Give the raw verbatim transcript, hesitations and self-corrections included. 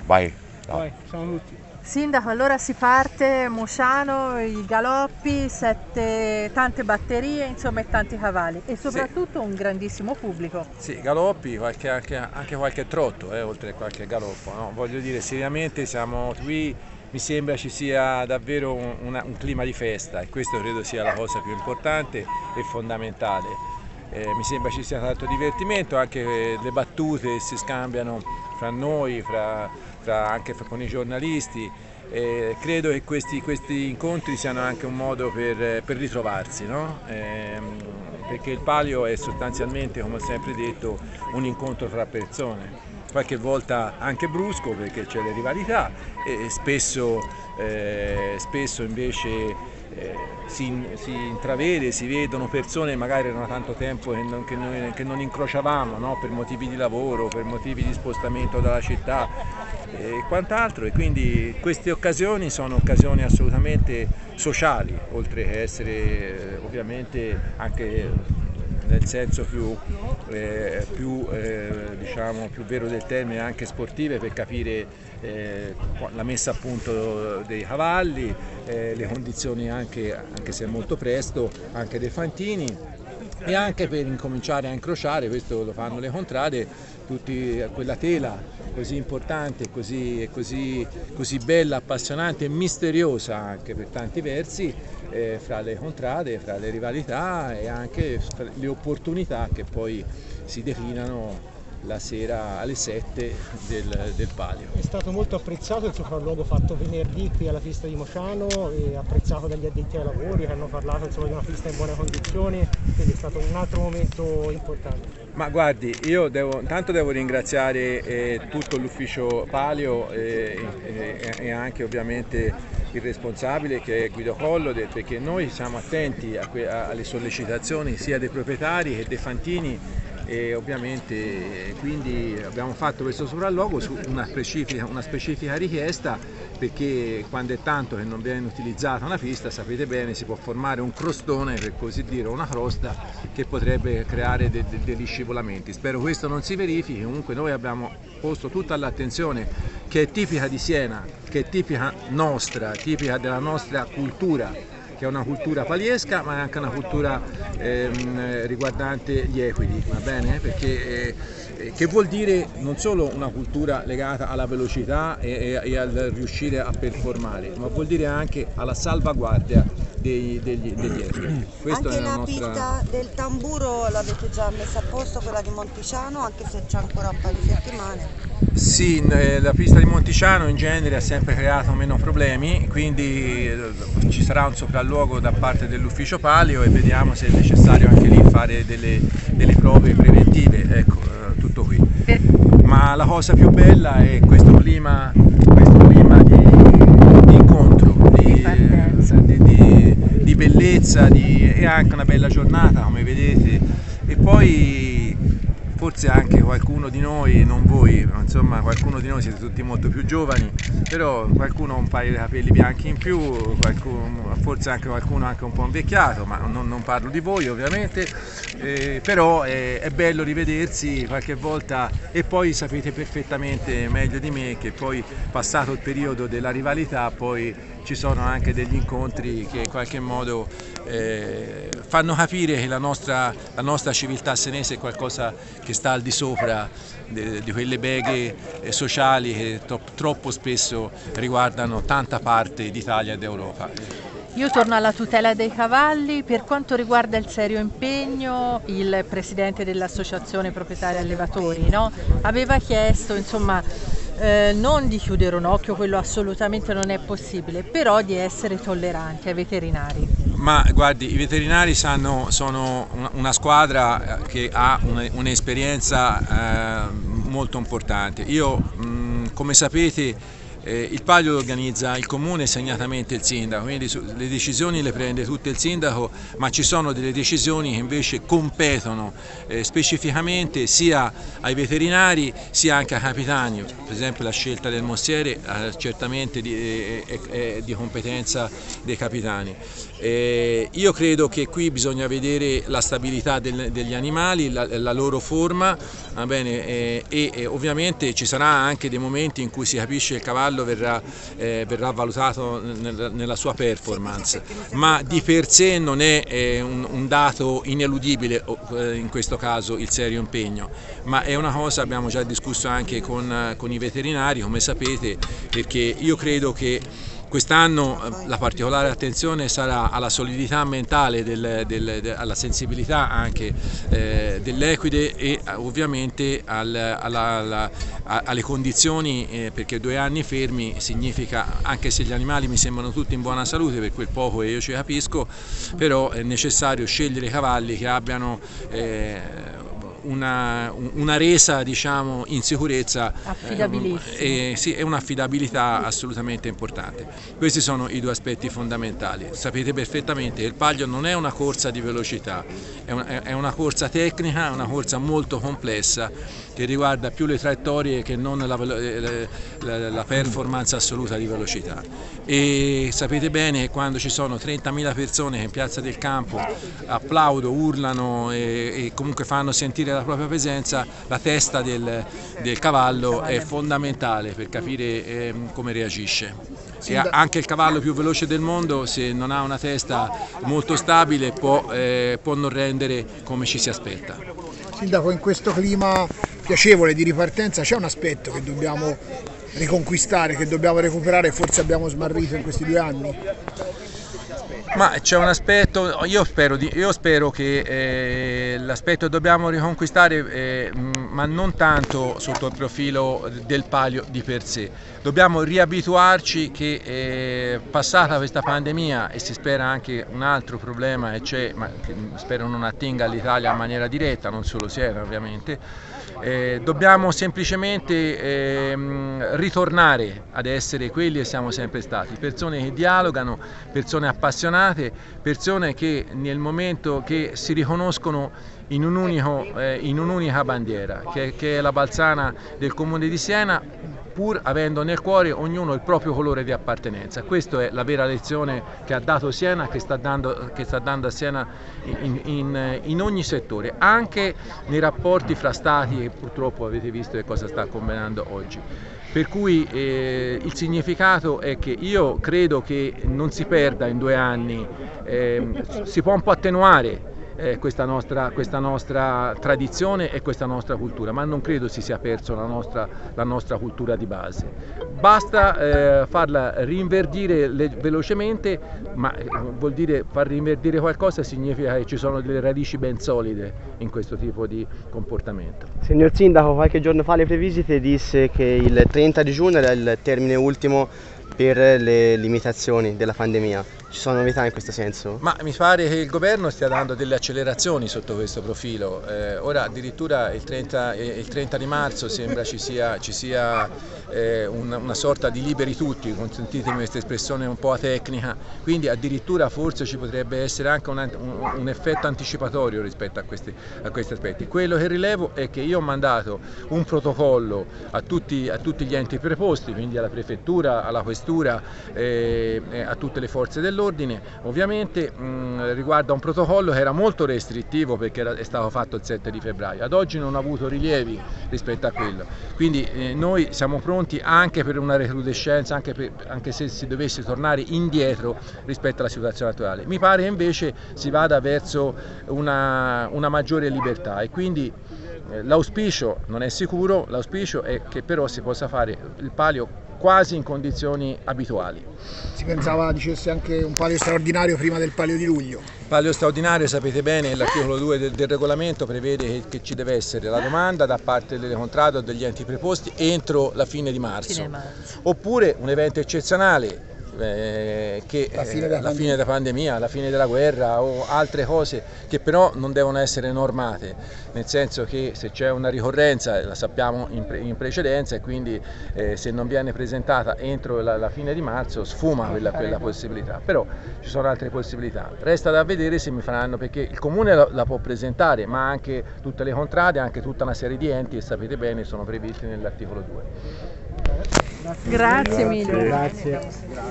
Vai. Vai, siamo tutti. Sindaco, allora si parte, Mosciano, i galoppi, sette, tante batterie, insomma, e tanti cavalli e soprattutto sì, un grandissimo pubblico. Sì, galoppi, qualche, anche, anche qualche trotto, eh, oltre a qualche galoppo, no? Voglio dire, seriamente siamo qui, mi sembra ci sia davvero un, una, un clima di festa e questo credo sia la cosa più importante e fondamentale. Eh, mi sembra ci sia tanto divertimento, anche le battute si scambiano fra noi, fra, fra, anche fra, con i giornalisti. Eh, credo che questi, questi incontri siano anche un modo per, per ritrovarsi, no? Eh, perché il palio è sostanzialmente, come ho sempre detto, un incontro fra persone, qualche volta anche brusco perché c'è le rivalità e spesso, eh, spesso invece Eh, si, si intravede, si vedono persone magari erano tanto tempo che non, che noi, che non incrociavamo, no? Per motivi di lavoro, per motivi di spostamento dalla città e quant'altro, e quindi queste occasioni sono occasioni assolutamente sociali, oltre che essere eh, ovviamente anche nel senso più, eh, più, eh, diciamo, più vero del termine, anche sportive, per capire eh, la messa a punto dei cavalli, eh, le condizioni anche, anche se è molto presto, anche dei fantini, e anche per incominciare a incrociare, questo lo fanno le contrade, tutti quella tela così importante, così, così, così bella, appassionante e misteriosa anche per tanti versi, eh, fra le contrade, fra le rivalità e anche le opportunità che poi si declinano la sera alle sette del, del palio. È stato molto apprezzato il sopralluogo fatto venerdì qui alla pista di Mosciano, e apprezzato dagli addetti ai lavori che hanno parlato, insomma, di una pista in buone condizioni, quindi è stato un altro momento importante. Ma guardi, io devo, intanto devo ringraziare eh, tutto l'ufficio palio eh, e, e anche ovviamente il responsabile che è Guido Collode, perché noi siamo attenti a que, a, alle sollecitazioni sia dei proprietari che dei fantini, e ovviamente quindi abbiamo fatto questo sopralluogo su una specifica, una specifica richiesta, perché quando è tanto che non viene utilizzata una pista, sapete bene, si può formare un crostone, per così dire, una crosta che potrebbe creare de, de, degli scivolamenti. Spero questo non si verifichi. Comunque noi abbiamo posto tutta l'attenzione, che è tipica di Siena, che è tipica nostra, tipica della nostra cultura, che è una cultura paliesca, ma è anche una cultura ehm, riguardante gli equidi, va bene? Perché, eh, che vuol dire non solo una cultura legata alla velocità e, e, e al riuscire a performare, ma vuol dire anche alla salvaguardia dei, degli, degli equidi. Questo anche è la, la nostra... pista del tamburo l'avete già messa a posto, quella di Monticiano, anche se c'è ancora un paio di settimane. Sì, la pista di Monticiano in genere ha sempre creato meno problemi, quindi ci sarà un sopralluogo da parte dell'ufficio palio e vediamo se è necessario anche lì fare delle, delle prove preventive, ecco, tutto qui. Ma la cosa più bella è questo clima, questo clima di, di incontro, di, di, di, di bellezza di, e anche una bella giornata, come vedete, e poi forse anche qualcuno di noi, non voi, ma insomma qualcuno di noi, siete tutti molto più giovani, però qualcuno ha un paio di capelli bianchi in più, qualcuno, forse anche qualcuno anche un po' invecchiato, ma non, non parlo di voi ovviamente, eh, però è, è bello rivedersi qualche volta, e poi sapete perfettamente meglio di me che poi, passato il periodo della rivalità, poi ci sono anche degli incontri che in qualche modo eh, fanno capire che la nostra, la nostra civiltà senese è qualcosa che sta al di sopra di, di quelle beghe eh, sociali che troppo, troppo spesso riguardano tanta parte d'Italia e d'Europa. Io torno alla tutela dei cavalli. Per quanto riguarda il serio impegno, il presidente dell'associazione proprietari allevatori, no, aveva chiesto, insomma, Eh, non di chiudere un occhio, quello assolutamente non è possibile, però di essere tolleranti ai veterinari. Ma guardi, i veterinari sanno, sono una, una squadra che ha un'esperienza eh, molto importante. Io, mh, come sapete, Eh, il palio lo organizza il comune e segnatamente il sindaco, quindi su, le decisioni le prende tutte il sindaco, ma ci sono delle decisioni che invece competono eh, specificamente sia ai veterinari sia anche ai capitani. Per esempio la scelta del mostiere eh, certamente di, è, è, è di competenza dei capitani. Eh, io credo che qui bisogna vedere la stabilità del, degli animali, la, la loro forma, va bene, eh, e, e ovviamente ci sarà anche dei momenti in cui si capisce che il cavallo verrà, eh, verrà valutato nel, nella sua performance, ma di per sé non è eh, un, un dato ineludibile eh, in questo caso il serio impegno, ma è una cosa, abbiamo già discusso anche con, con i veterinari, come sapete, perché io credo che quest'anno la particolare attenzione sarà alla solidità mentale, del, del, de, alla sensibilità anche eh, dell'equide e ovviamente al, alla, alla, alle condizioni, eh, perché due anni fermi significa, anche se gli animali mi sembrano tutti in buona salute, per quel poco che io ci capisco, però è necessario scegliere cavalli che abbiano eh, Una, una resa, diciamo, in sicurezza, eh, sì, è un'affidabilità assolutamente importante. Questi sono i due aspetti fondamentali. Sapete perfettamente che il palio non è una corsa di velocità, è una, è una corsa tecnica, è una corsa molto complessa che riguarda più le traiettorie che non la, la, la performance assoluta di velocità. E sapete bene che quando ci sono trentamila persone che in Piazza del Campo applaudono, urlano e, e comunque fanno sentire la propria presenza, la testa del, del cavallo è fondamentale per capire eh, come reagisce. E anche il cavallo più veloce del mondo, se non ha una testa molto stabile, può, eh, può non rendere come ci si aspetta. Sindaco, in questo clima piacevole di ripartenza c'è un aspetto che dobbiamo riconquistare, che dobbiamo recuperare e forse abbiamo smarrito in questi due anni? Ma c'è un aspetto, io spero, di, io spero che eh, l'aspetto che dobbiamo riconquistare, eh, ma non tanto sotto il profilo del palio di per sé, dobbiamo riabituarci che eh, passata questa pandemia, e si spera anche un altro problema che c'è, ma che spero non attinga all'Italia in maniera diretta, non solo Siena ovviamente, Eh, dobbiamo semplicemente eh, ritornare ad essere quelli che siamo sempre stati, persone che dialogano, persone appassionate, persone che nel momento che si riconoscono in un'unico, eh, in un'unica bandiera, che, che è la balzana del Comune di Siena, pur avendo nel cuore ognuno il proprio colore di appartenenza. Questa è la vera lezione che ha dato Siena, che sta dando, che sta dando a Siena in, in, in ogni settore, anche nei rapporti fra stati, che purtroppo avete visto che cosa sta combinando oggi. Per cui eh, il significato è che io credo che non si perda in due anni, eh, si può un po' attenuare Eh, questa, nostra, questa nostra tradizione e questa nostra cultura, ma non credo si sia perso la nostra, la nostra cultura di base. Basta eh, farla rinverdire le, velocemente, ma eh, vuol dire far rinverdire qualcosa significa che ci sono delle radici ben solide in questo tipo di comportamento. Signor Sindaco, qualche giorno fa alle Previsite disse che il trenta di giugno era il termine ultimo per le limitazioni della pandemia. Ci sono novità in questo senso? Ma mi pare che il governo stia dando delle accelerazioni sotto questo profilo. Eh, ora addirittura il trenta, il trenta di marzo sembra ci sia, ci sia eh, una, una sorta di liberi tutti, consentitemi questa espressione un po' tecnica, quindi addirittura forse ci potrebbe essere anche un, un, un effetto anticipatorio rispetto a questi, a questi aspetti. Quello che rilevo è che io ho mandato un protocollo a tutti, a tutti gli enti preposti, quindi alla prefettura, alla questura, eh, a tutte le forze dell'ordine. Ovviamente mh, riguarda un protocollo che era molto restrittivo perché era, è stato fatto il sette di febbraio, ad oggi non ha avuto rilievi rispetto a quello, quindi eh, noi siamo pronti anche per una recrudescenza, anche, per, anche se si dovesse tornare indietro rispetto alla situazione attuale. Mi pare che invece si vada verso una, una maggiore libertà e quindi eh, l'auspicio non è sicuro, l'auspicio è che però si possa fare il palio quasi in condizioni abituali. Si pensava dicesse anche un palio straordinario prima del palio di luglio. Il palio straordinario, sapete bene, l'articolo due del, del regolamento prevede che, che ci deve essere la domanda da parte delle contrade o degli enti preposti entro la fine di marzo, fine marzo. Oppure un evento eccezionale eh, che La fine eh, della la fine della pandemia, la fine della guerra o altre cose che però non devono essere normate, nel senso che se c'è una ricorrenza la sappiamo in, pre in precedenza e quindi eh, se non viene presentata entro la, la fine di marzo sfuma quella, quella possibilità, però ci sono altre possibilità. Resta da vedere se mi faranno, perché il Comune la, la può presentare, ma anche tutte le contrade, anche tutta una serie di enti, e sapete bene, sono previsti nell'articolo due. Grazie mille. Grazie.